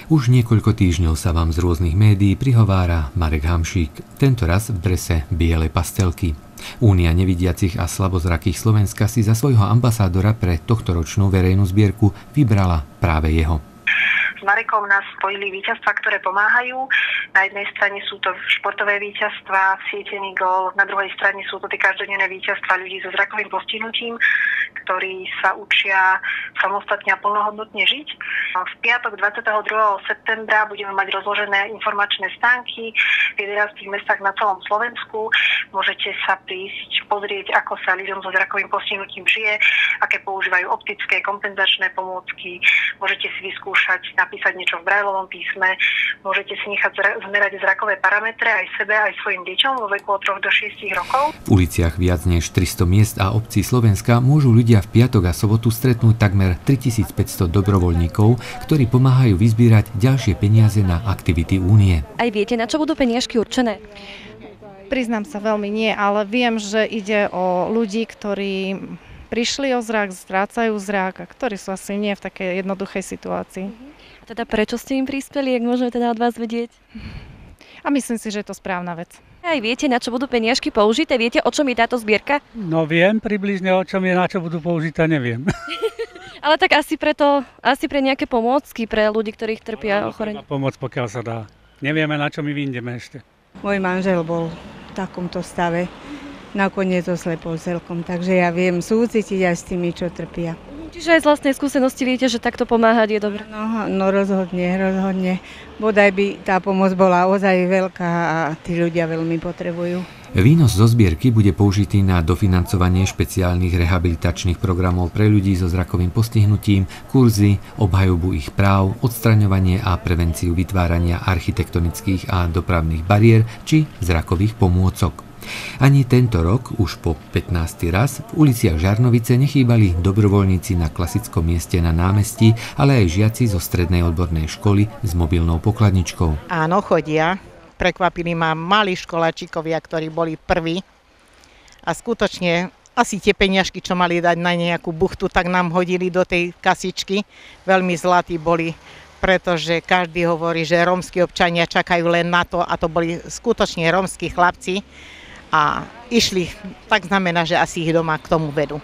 Už niekoľko týždňov sa vám z rôznych médií prihovára Marek Hamšík, tentoraz v drese bielej pastelky. Únia nevidiacich a slabozrakých Slovenska si za svojho ambasádora pre tohtoročnú verejnú zbierku vybrala práve jeho. S Marekom nás spojili víťazstvá, ktoré pomáhajú. Na jednej strane sú to športové víťazstvá, svietený gól, na druhej strane sú to tie každodenné víťazstvá ľudí so zrakovým postihnutím, ktorí sa učia samostatne a plnohodnotne žiť. V piatok 22. septembra budeme mať rozložené informačné stánky v 11 mestách na celom Slovensku. Môžete sa prísť pozrieť, ako sa ľuďom so zrakovým postihnutím žije, aké používajú optické kompenzačné pomôcky. Môžete si vyskúšať napísať niečo v brajlovom písme, môžete si nechať zmerať zrakové parametre aj sebe, aj svojim deťom vo veku od 3 do 6 rokov. V uliciach viac než 300 miest a obcí Slovenska môžu ľudia v piatok a sobotu stretnúť takmer 3500 dobrovoľníkov, ktorí pomáhajú vyzbierať ďalšie peniaze na aktivity únie. Aj viete, na čo budú peniažky určené? Priznám sa veľmi nie, ale viem, že ide o ľudí, ktorí prišli o zrak, strácajú zrak a ktorí sú asi nie v takej jednoduchej situácii. A teda prečo ste im prispeli, ak môžeme teda od vás vedieť? A myslím si, že je to správna vec. Aj viete, na čo budú peniažky použité? Viete, o čom je táto zbierka? No viem približne, o čom je, na čo budú použité, neviem. Ale tak asi pre nejaké pomôcky pre ľudí, ktorých trpia ochorenie. Pomoc, pokiaľ sa dá. Nevieme, na čo my vyjdeme ešte. Môj manžel bol v takomto stave. Nakoniec oslepol celkom, takže ja viem súcitiť aj s tými, čo trpia. Čiže aj z vlastnej skúsenosti viete, že takto pomáhať je dobré? No rozhodne. Bodaj by tá pomoc bola ozaj veľká a tí ľudia veľmi potrebujú. Výnos zo zbierky bude použitý na dofinancovanie špeciálnych rehabilitačných programov pre ľudí so zrakovým postihnutím, kurzy, obhajobu ich práv, odstraňovanie a prevenciu vytvárania architektonických a dopravných bariér či zrakových pomôcok. Ani tento rok, už po 15. raz, v uliciach Žarnovice nechýbali dobrovoľníci na klasickom mieste na námestí, ale aj žiaci zo strednej odbornej školy s mobilnou pokladničkou. Áno, chodia. Prekvapili ma malí školáčikovia, ktorí boli prví. A skutočne asi tie peniažky, čo mali dať na nejakú buchtu, tak nám hodili do tej kasičky. Veľmi zlatí boli, pretože každý hovorí, že rómski občania čakajú len na to, a to boli skutočne rómski chlapci. A išli, tak znamená, že asi ich doma k tomu vedú.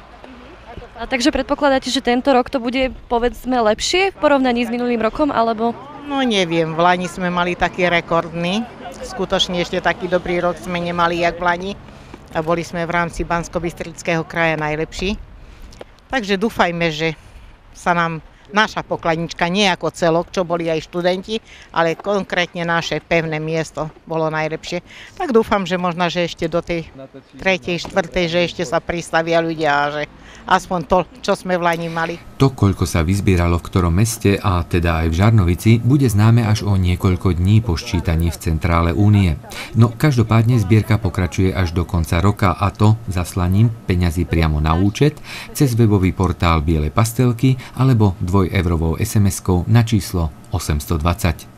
A takže predpokladáte, že tento rok to bude, povedzme, lepšie v porovnaní s minulým rokom, alebo? No neviem, v lani sme mali taký rekordný. Skutočne ešte taký dobrý rok sme nemali, jak v lani. A boli sme v rámci Banskobystrického kraja najlepší. Takže dúfajme, že sa nám naša pokladnička, nie ako celok, čo boli aj študenti, ale konkrétne naše pevné miesto bolo najlepšie. Tak dúfam, že možno, že ešte do tej 3., 4., že ešte sa pristavia ľudia a že aspoň to, čo sme v lani mali. To, koľko sa vyzbieralo v ktorom meste, a teda aj v Žarnovici, bude známe až o niekoľko dní po ščítaní v centrále únie. No každopádne zbierka pokračuje až do konca roka, a to zaslaním peňazí priamo na účet, cez webový portál Bielej pastelky alebo 2-eurovou SMS-kou na číslo 820.